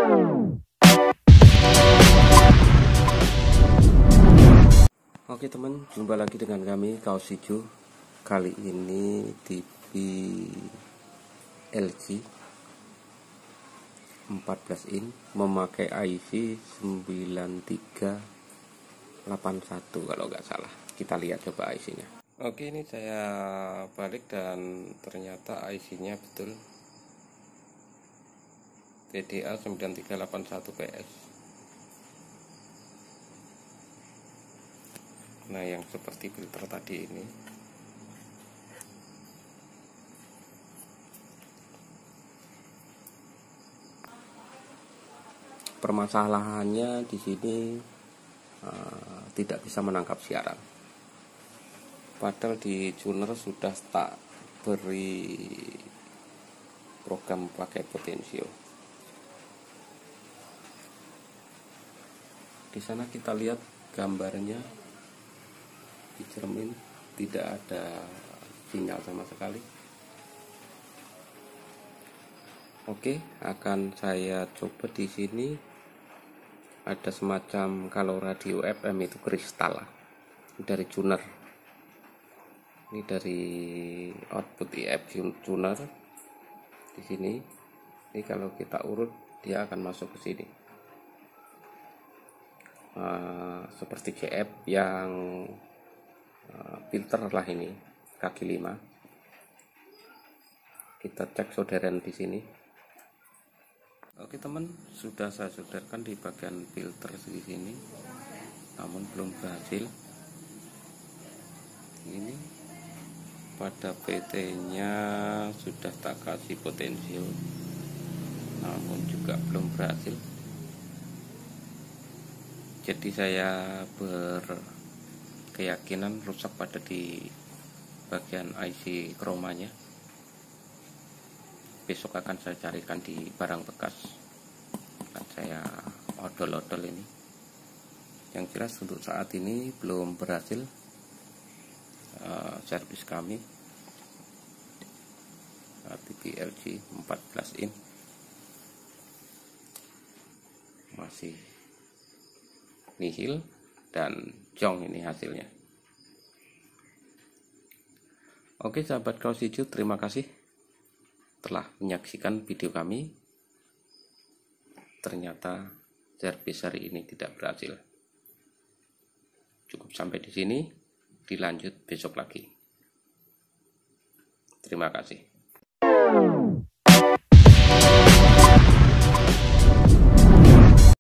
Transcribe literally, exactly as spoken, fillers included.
Oke teman, jumpa lagi dengan kami Kaos Hijau. Kali ini T V L G empat belas in memakai I C sembilan tiga delapan satu kalau nggak salah. Kita lihat coba I C-nya. Oke, ini saya balik dan ternyata I C-nya betul T D A sembilan tiga delapan satu P S. Nah, yang seperti filter tadi ini permasalahannya di sini uh, tidak bisa menangkap siaran. Padahal di tuner sudah tak beri program pakai potensio. Di sana kita lihat gambarnya di cermin tidak ada sinyal sama sekali. Oke, akan saya coba di sini. Ada semacam kalau radio F M itu kristal dari tuner. Ini dari output I F tuner di sini. Ini kalau kita urut dia akan masuk ke sini. Uh, seperti C F yang uh, filter lah ini kaki lima. Kita cek solderan di sini. Oke teman, sudah saya solderkan di bagian filter di sini, namun belum berhasil. Ini pada P T-nya sudah tak kasih potensio, namun juga belum berhasil. Jadi saya berkeyakinan rusak pada di bagian I C kromanya. Besok akan saya carikan di barang bekas. Akan saya odol-odol ini. Yang jelas untuk saat ini belum berhasil uh, servis kami uh, T V L G empat belas in masih nihil dan jong ini hasilnya. Oke sahabat Kaos Hijau, terima kasih telah menyaksikan video kami. Ternyata servis hari ini tidak berhasil. Cukup sampai di sini, dilanjut besok lagi. Terima kasih.